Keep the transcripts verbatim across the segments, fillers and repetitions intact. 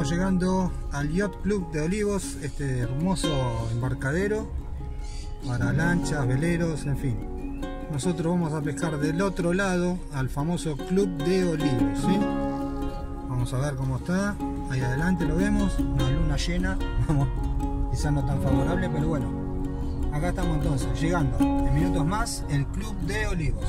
Estamos llegando al Yacht Club de Olivos, este hermoso embarcadero para lanchas, veleros, en fin. Nosotros vamos a pescar del otro lado al famoso Club de Olivos, ¿sí? Vamos a ver cómo está. Ahí adelante lo vemos, una luna llena, vamos, quizás no tan favorable, pero bueno. Acá estamos entonces, llegando en minutos más el Club de Olivos.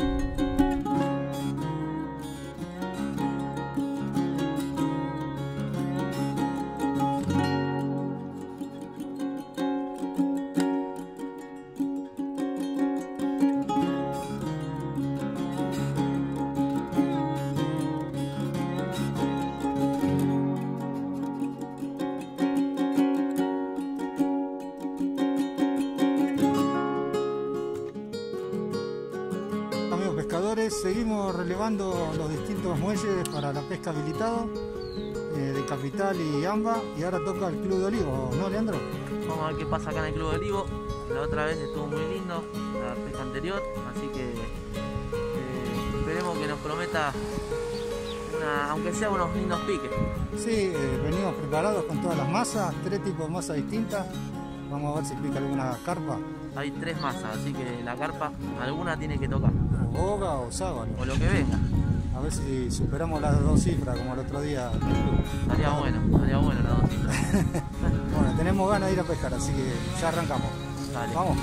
Amigos pescadores, seguimos relevando los distintos muelles para la pesca habilitado eh, de Capital y Amba, y ahora toca el Club de Olivos, ¿no, Leandro? Vamos a ver qué pasa acá en el Club de Olivos. La otra vez estuvo muy lindo, la pesca anterior, así que eh, esperemos que nos prometa una, aunque sea unos lindos piques. Sí, eh, venimos preparados con todas las masas, tres tipos de masas distintas. Vamos a ver si pica alguna carpa. Hay tres masas, así que la carpa, alguna tiene que tocar. O boga o sábalo. O lo que venga. A ver si superamos las dos cifras como el otro día. Estaría bueno, estaría bueno las dos cifras. Bueno, tenemos ganas de ir a pescar, así que ya arrancamos. Dale. Vamos.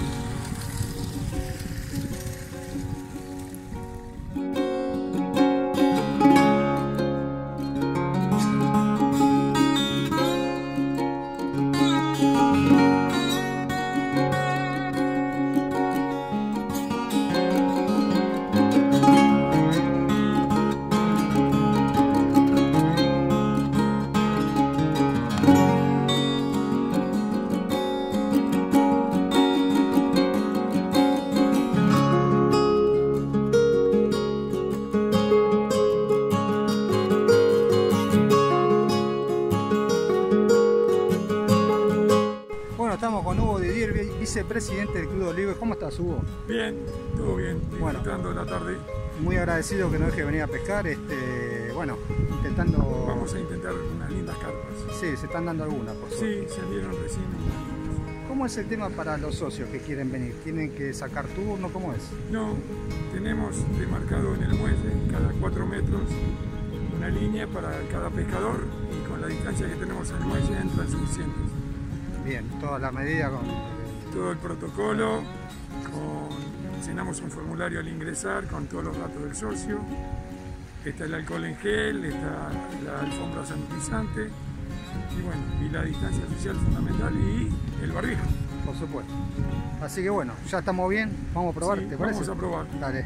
Estamos con Hugo Didier, vicepresidente del Club de Olivos. ¿Cómo estás, Hugo? Bien, todo bien, bueno, disfrutando la tarde. Muy agradecido que nos deje venir a pescar. Este, bueno, intentando... Vamos a intentar unas lindas carpas. Sí, se están dando algunas, por suerte. Sí, salieron recién. ¿Cómo es el tema para los socios que quieren venir? ¿Tienen que sacar turno? ¿Cómo es? No, tenemos demarcado en el muelle, cada cuatro metros, una línea para cada pescador, y con la distancia que tenemos al muelle entran suficientes. Bien, todas las medidas con... Todo el protocolo, con... llenamos un formulario al ingresar con todos los datos del socio. Está el alcohol en gel, está la alfombra sanitizante, y bueno, y la distancia social fundamental y el barbijo. Por supuesto. Así que bueno, ya estamos bien, vamos a probar, Sí, ¿te parece? Vamos a probar. Dale.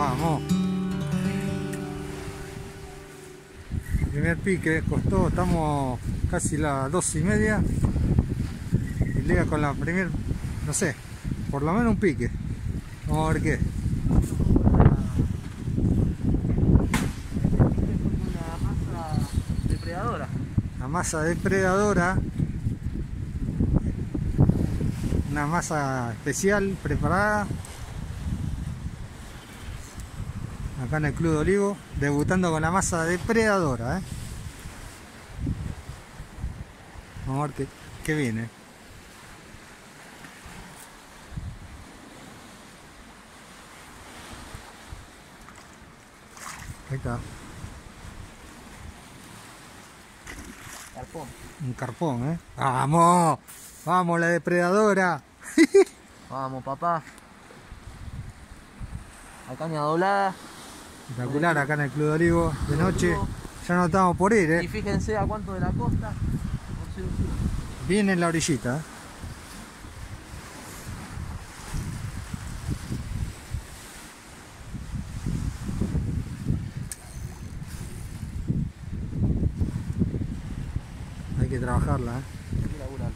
Vamos. Primer pique, costó, estamos casi las dos y media. Y llega con la primer, no sé, por lo menos un pique. Vamos a ver qué. Una masa depredadora. La masa depredadora. Una masa especial preparada. Acá en el Club de Olivo, debutando con la masa depredadora, ¿eh? Vamos a ver qué, qué viene. Ahí está. Carpón. Un carpón, ¿eh? ¡Vamos! ¡Vamos, la depredadora! Vamos, papá. La caña doblada. Espectacular acá en el Club de Olivo, de noche. Ya no estamos por ir, Y ¿eh? fíjense a cuánto de la costa. Por ser un kilo. Viene en la orillita, ¿eh? Hay que trabajarla, ¿eh? Hay que laburar.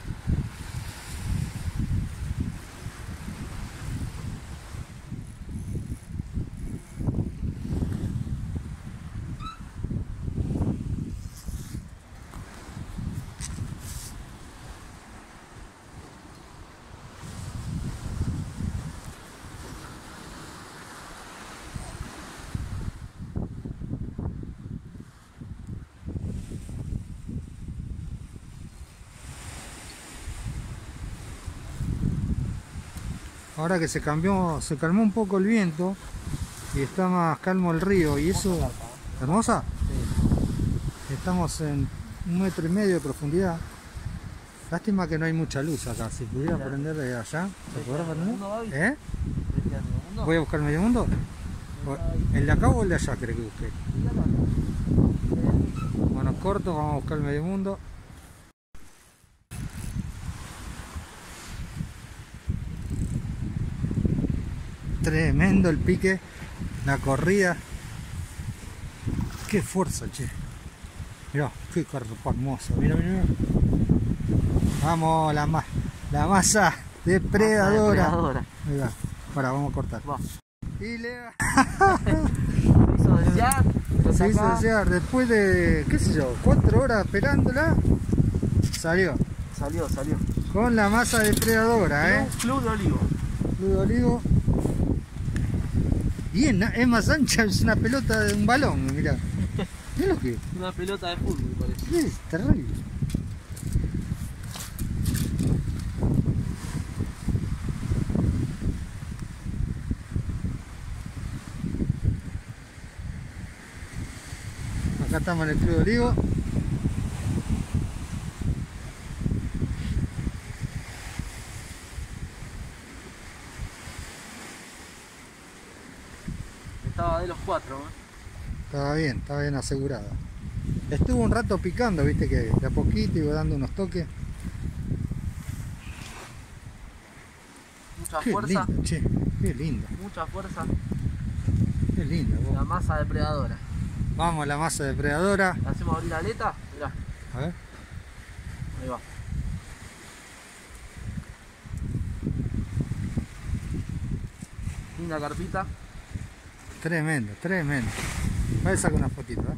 Ahora que se cambió, se calmó un poco el viento y está más calmo el río y eso... ¿Hermosa? Sí. Estamos en un metro y medio de profundidad. Lástima que no hay mucha luz acá. Si pudiera Claro. prender de allá, ¿se podrá prender? ¿Mundo, Gaby? ¿Eh? ¿Ves que anda en el mundo? ¿Voy a buscar medio mundo? ¿El de acá o el de allá creo que busque? Bueno, corto, vamos a buscar el medio mundo. Tremendo el pique, la corrida. Qué fuerza, che. Mirá, qué cuerpo hermoso. Mira, mira, mira. Vamos, la, ma la masa depredadora. Masa depredadora. Ahí va. Ahora vamos a cortar. Va. Y le Se hizo desear. lo se hizo sacá. desear, después de, qué sé yo, cuatro horas esperándola, salió. Salió, salió. Con la masa depredadora, ¿eh? Club de Olivo. Club de Olivo. Bien, es más ancha, es una pelota de un balón, mirá. Mirá lo que es. Una pelota de fútbol, parece. Es terrible. Acá estamos en el Club de Olivo. Estaba de los cuatro, ¿eh? Estaba bien, estaba bien asegurada. Estuvo un rato picando, viste que de a poquito iba dando unos toques. Mucha Qué fuerza. lindo, che, qué lindo, Mucha fuerza. qué lindo. vos. La masa depredadora. Vamos a la masa depredadora. ¿Le hacemos abrir la aleta? Mirá, A ver. ahí va. Linda carpita. Tremendo, tremendo. Voy a sacar una fotito, ¿eh?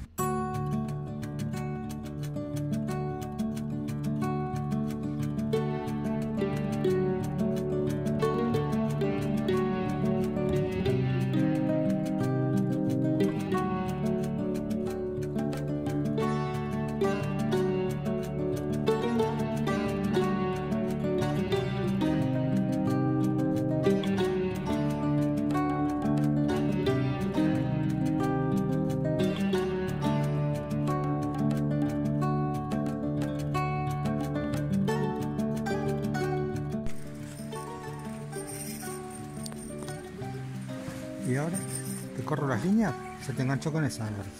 Y ahora te corro las líneas, se te enganchó con esa, me parece.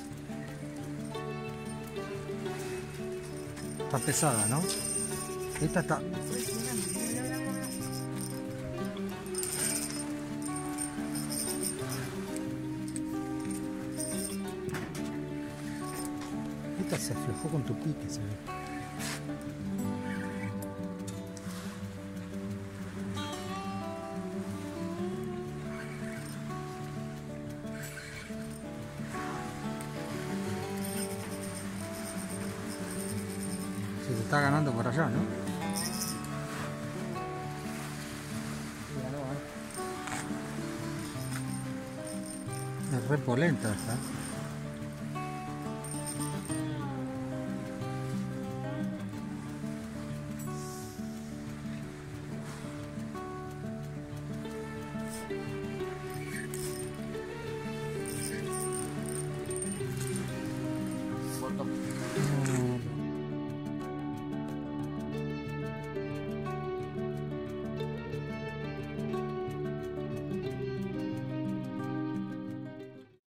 Está pesada, ¿no? Esta está... Esta se aflojó con tu pique, se ve. Se te está ganando por allá, ¿no? Es re polenta esta. Corto.